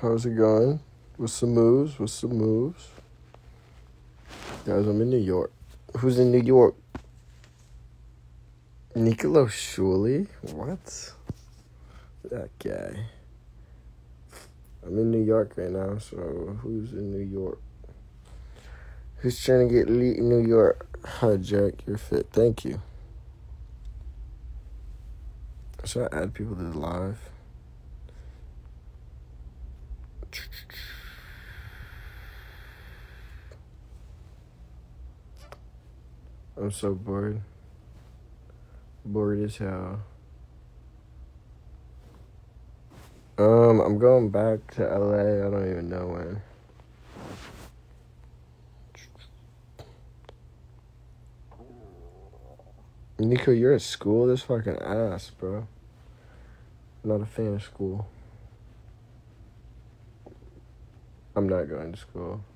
How's it going? What's the moves? Guys, I'm in New York. Who's in New York? Nicolo Shuley? What? That guy. I'm in New York right now, so who's in New York? Who's trying to get lit in New York? Hi, Jack. You're fit. Thank you. Should I add people to the live? I'm so bored. Bored as hell. I'm going back to LA. I don't even know when. Nico, you're at school? This fucking ass, bro. I'm not a fan of school. I'm not going to school.